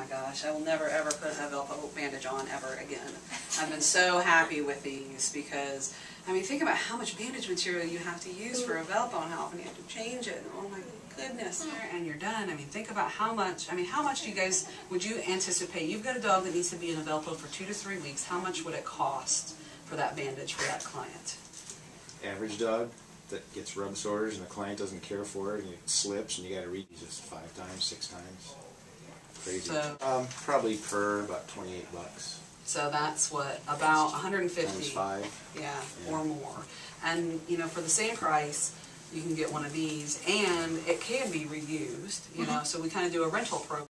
gosh, I will never ever put a Velpo bandage on ever again. I've been so happy with these because, I mean, think about how much bandage material you have to use for a Velpo and how often you have to change it. Oh my goodness. And you're done. I mean, think about how much do you guys, would you anticipate, you've got a dog that needs to be in a Velpo for 2 to 3 weeks, how much would it cost for that bandage for that client? Average dog that gets rub sores and the client doesn't care for it and it slips and you got to reuse it 5 times, 6 times. Crazy. So, probably per about $28. So that's what, about 150 Times 5. Yeah, or more. And you know, for the same price, you can get one of these, and it can be reused. You know, so we kind of do a rental program.